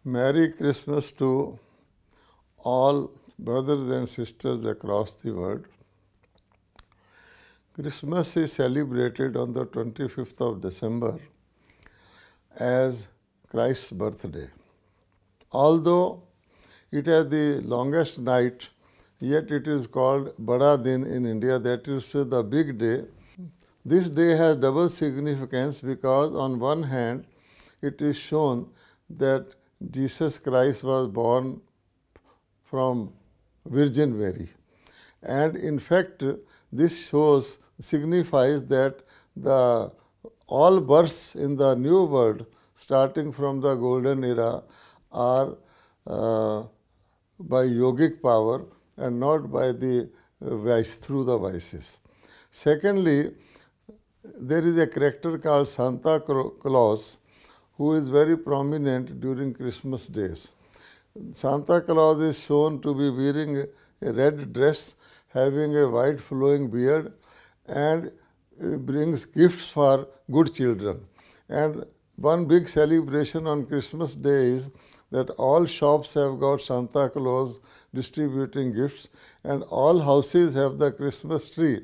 Merry Christmas to all brothers and sisters across the world. Christmas is celebrated on the 25th of December as Christ's birthday. Although it has the longest night, yet it is called Bada Din in India, that is the big day. This day has double significance because on one hand it is shown that Jesus Christ was born from Virgin Mary. And in fact, this signifies that all births in the new world, starting from the golden era, are by yogic power and not by the through the vices. Secondly, there is a character called Santa Claus who is very prominent during Christmas days. Santa Claus is shown to be wearing a red dress, having a white flowing beard, and brings gifts for good children. And one big celebration on Christmas Day is that all shops have got Santa Claus distributing gifts, and all houses have the Christmas tree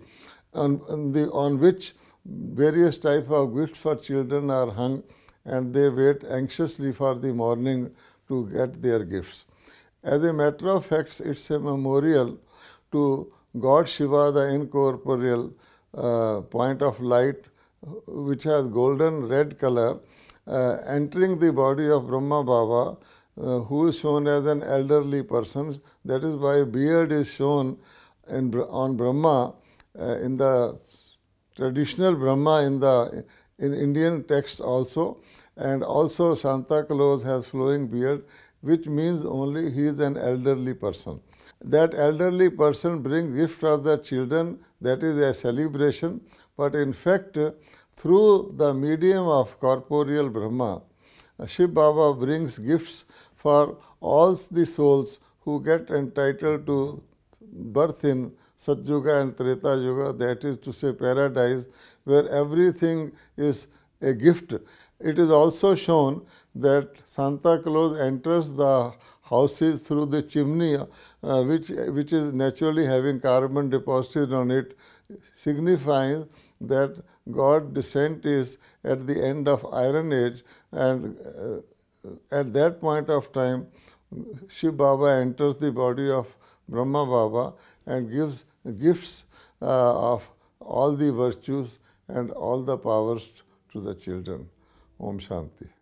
on which various types of gifts for children are hung, and they wait anxiously for the morning to get their gifts. As a matter of fact, it's a memorial to God Shiva, the incorporeal point of light, which has golden red color, entering the body of Brahma Baba, who is shown as an elderly person. That is why beard is shown on Brahma in the traditional Brahma in Indian texts also. And also Santa Claus has flowing beard, which means only he is an elderly person. That elderly person brings gifts for the children, that is a celebration, but in fact, through the medium of corporeal Brahma, Shiv Baba brings gifts for all the souls who get entitled to birth in Satjuga and Treta Yuga, that is to say paradise, where everything is a gift. It is also shown that Santa Claus enters the houses through the chimney, which is naturally having carbon deposited on it, signifying that God's descent is at the end of Iron Age, and at that point of time, Shiv Baba enters the body of Brahma Baba and gives gifts of all the virtues and all the powers to the children. Om Shanti.